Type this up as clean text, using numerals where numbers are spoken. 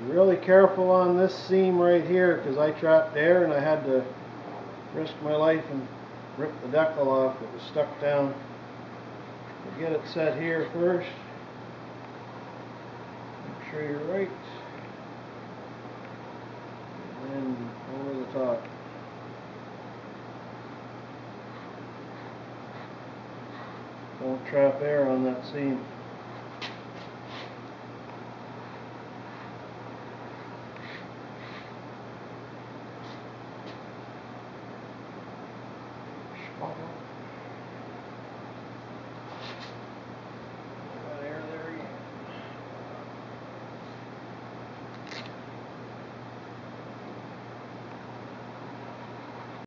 Really careful on this seam right here because I trapped air and I had to risk my life and rip the decal off. It was stuck down. So get it set here first. Make sure you're right. And then over the top. Don't trap air on that seam.